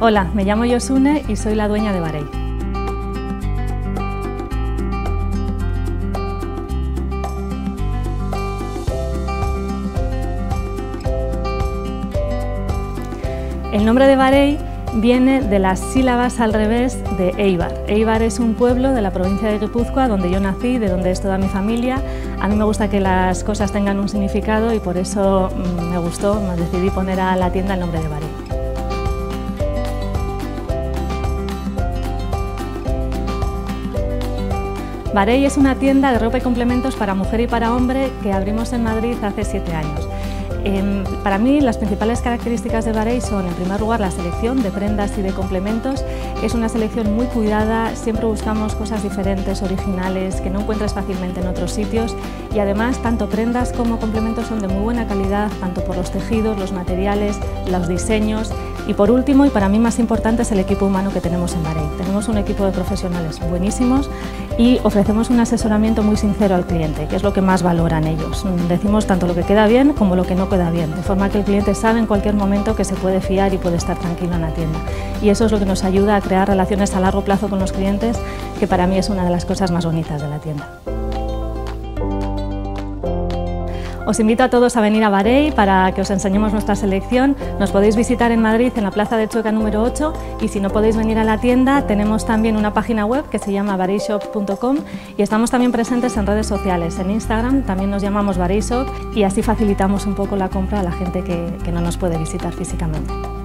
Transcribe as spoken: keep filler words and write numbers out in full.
Hola, me llamo Yosune y soy la dueña de Varey. El nombre de Varey viene de las sílabas al revés de Eibar. Eibar es un pueblo de la provincia de Guipúzcoa donde yo nací, de donde es toda mi familia. A mí me gusta que las cosas tengan un significado y por eso me gustó, me decidí poner a la tienda el nombre de Varey. Varey es una tienda de ropa y complementos para mujer y para hombre que abrimos en Madrid hace siete años. Eh, para mí las principales características de Varey son, en primer lugar, la selección de prendas y de complementos. Es una selección muy cuidada, siempre buscamos cosas diferentes, originales, que no encuentres fácilmente en otros sitios y además tanto prendas como complementos son de muy buena calidad, tanto por los tejidos, los materiales, los diseños y por último, y para mí más importante, es el equipo humano que tenemos en Varey. Tenemos un equipo de profesionales buenísimos y ofrecemos un asesoramiento muy sincero al cliente, que es lo que más valoran ellos. Decimos tanto lo que queda bien como lo que no queda bien, de forma que el cliente sabe en cualquier momento que se puede fiar y puede estar tranquilo en la tienda. Y eso es lo que nos ayuda a crear relaciones a largo plazo con los clientes, que para mí es una de las cosas más bonitas de la tienda. Os invito a todos a venir a Varey para que os enseñemos nuestra selección. Nos podéis visitar en Madrid en la Plaza de Chueca número ocho y si no podéis venir a la tienda tenemos también una página web que se llama varey shop punto com y estamos también presentes en redes sociales. En Instagram también nos llamamos Varey Shop y así facilitamos un poco la compra a la gente que, que no nos puede visitar físicamente.